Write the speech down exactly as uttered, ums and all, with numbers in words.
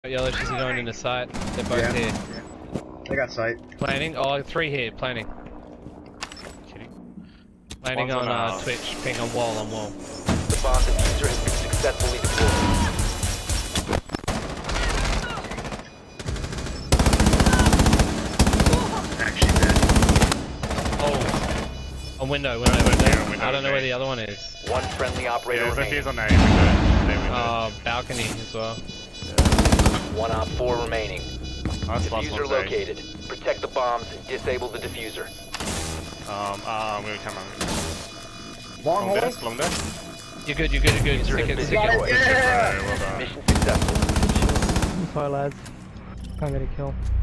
Yellow, she's going into sight. They're both Yeah. here. They got sight. Planning. Oh, three here. Planning. Kidding. Planning One's on, on, uh, uh, Twitch. Ping on wall on wall. The bomb diffuser has been successfully deployed. Actually dead. Oh. On window. Window. Window. Yeah, window, I don't know okay. where the other one is. One friendly operator Yeah, remaining. Defuse on A window. A window. Uh, balcony as well. One op four remaining. That's last Diffuser one's A. located. Protect the bombs and disable the diffuser. Um, uh, I'm gonna come on. Long Long hole. desk, long desk. You're good. You're good. You're good. Diffuser Stick has it. been Stick it. deployed. Yeah! Alright, well done. Mission successful. Sorry lads, can't get a kill.